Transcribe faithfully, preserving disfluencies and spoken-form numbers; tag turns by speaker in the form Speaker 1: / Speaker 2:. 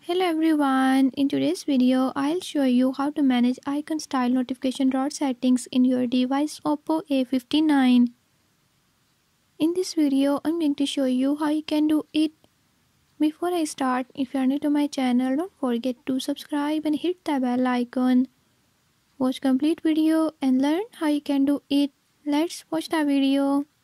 Speaker 1: Hello everyone, in today's video I'll show you how to manage icon style notification dot settings in your device Oppo A fifty-nine. In this video I'm going to show you how you can do it. Before I start, if you are new to my channel, don't forget to subscribe and hit the bell icon. Watch complete video and learn how you can do it. Let's watch the video.